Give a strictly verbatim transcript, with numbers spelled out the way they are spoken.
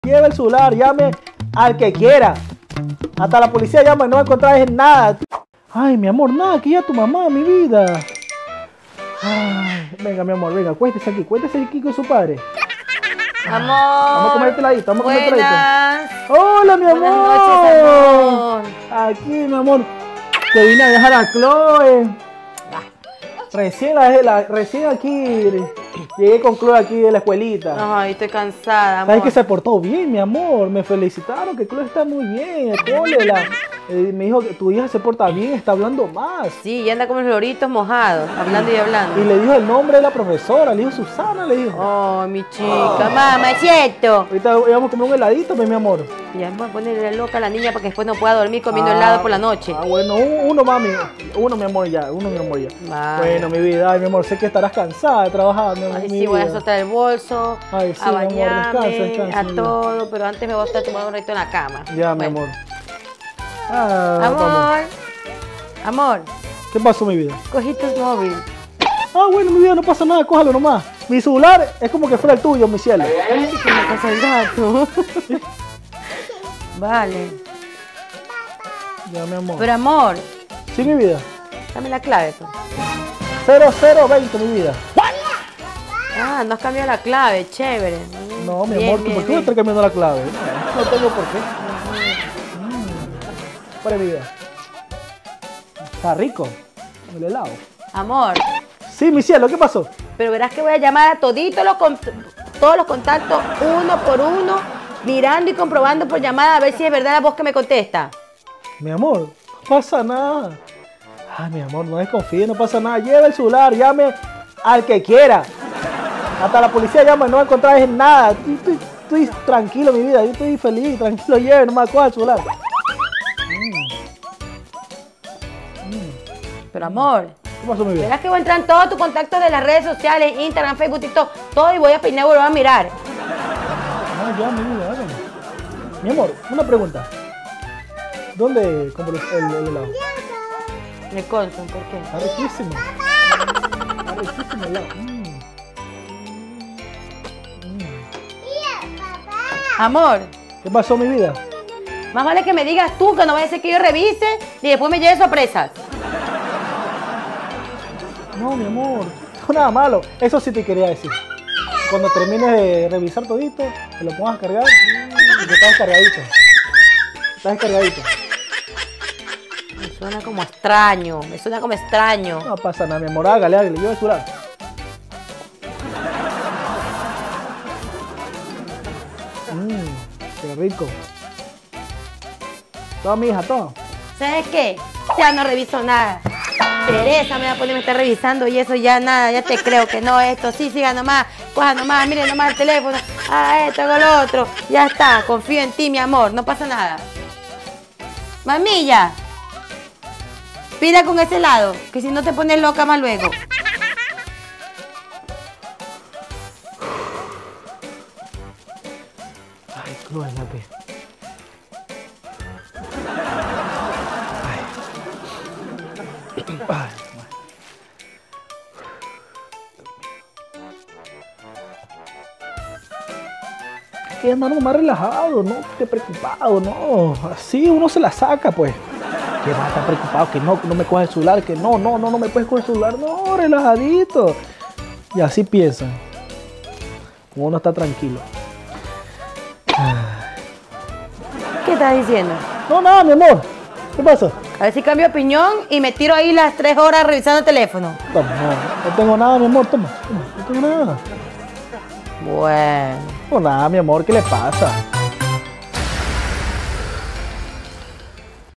Lleve el celular, llame al que quiera. Hasta la policía llama y no va a encontrar nada. Ay, mi amor, nada, que ya tu mamá, mi vida. Ay, venga, mi amor, venga, cuéntese aquí, cuéntese aquí con su padre. Amor. Vamos a comer este ladito, vamos a comer este ladito. Hola, mi amor. Buenas noches, amor. Aquí, mi amor. Te vine a dejar a Chloe. Recién, la, la, recién aquí llegué con Chloe aquí de la escuelita. Ay, estoy cansada, amor. ¿Sabes que se portó bien, mi amor? Me felicitaron que Chloe está muy bien. El cole, la, eh, me dijo que tu hija se porta bien, está hablando más. Sí, y anda como los loritos mojados, hablando y hablando. Y le dijo el nombre de la profesora, le dijo Susana, le dijo. Oh, mi chica, mamá, es cierto. Ahorita íbamos a comer un heladito, mi amor. Ya voy a ponerle loca a la niña para que después no pueda dormir comiendo ah, helado por la noche. Ah, bueno, uno, mami. Uno, mi amor, ya. Uno, mi amor, ya. Vale. Bueno, mi vida, ay, mi amor, sé que estarás cansada de trabajar. Mi, Ay, mi sí, vida. voy a soltar el bolso, ay, sí, a bañarme, amor, descansa, descansa, a todo, pero antes me voy a estar tomando un ratito en la cama. Ya, bueno. mi amor. Ah, amor, vamos. amor. ¿Qué pasó, mi vida? Cogí tu móvil. Ah, bueno, mi vida, no pasa nada, cójalo nomás. Mi celular es como que fuera el tuyo, mi cielo. Ay, que me pasa el gato. Vale. Ya, mi amor. Pero amor. Sí, mi vida. Dame la clave, pues. cero cero veinte, mi vida. Ah, no has cambiado la clave, chévere. No, mi bien, amor, bien, ¿por qué bien. no estás cambiando la clave? No, no tengo por qué. Mm. Para mi vida. Está rico. El helado. Amor. Sí, mi cielo, ¿qué pasó? Pero verás que voy a llamar a toditos los todos los contactos uno por uno, mirando y comprobando por llamada a ver si es verdad la voz que me contesta. Mi amor, no pasa nada. Ay, mi amor, no desconfíe, no pasa nada. Lleve el celular, llame al que quiera. Hasta la policía llama y no va a encontrar nada. Estoy, estoy, estoy tranquilo, mi vida. Yo estoy feliz, tranquilo. Lleve nomás, coja el celular. Mm. Mm. Pero amor. ¿Qué pasó, mi vida? Verás que voy a entrar en todos tus contactos de las redes sociales, Instagram, Facebook, TikTok, todo y voy a peinar y volver a mirar. Ah, ya, mi vida, hágame. Mi amor, una pregunta. ¿Dónde compró el, el, el helado? Me contan, ¿por qué? Está riquísimo. Está riquísimo el helado. Mm. Mm. Amor. ¿Qué pasó, mi vida? Más vale que me digas tú, que no vaya a ser que yo revise y después me lleve sorpresas. No, mi amor, no nada malo. Eso sí te quería decir. Cuando termines de revisar todito, te lo pongas a cargar y que estás descargadito. Estás descargadito. Me suena como extraño, me suena como extraño. No pasa nada, mi amor, hágale, hágale, yo voy a celular. Mmm, qué rico. Toma, mi hija, toma. ¿Sabes qué? Ya no reviso nada. Teresa me va a poner, me está revisando y eso ya nada, ya te creo que no, esto sí, siga nomás, coja nomás, mire nomás el teléfono, ah, esto, hago lo otro, ya está, confío en ti, mi amor, no pasa nada. Mamilla, pida con ese lado, que si no te pones loca más luego. Ay, Chloe, la ve. Ay, que hermano más relajado, no esté preocupado, no, así uno se la saca pues. Que va a estar preocupado, que no, no me coge el celular, que no, no, no, no me puedes coger el celular, no, relajadito. Y así piensan, como uno está tranquilo. ¿Qué estás diciendo? No, nada, mi amor, ¿qué pasa? A ver si cambio de opinión y me tiro ahí las tres horas revisando el teléfono. Toma, no, no tengo nada, mi amor, toma, toma, no tengo nada. Bueno. No, nada, mi amor, ¿qué le pasa?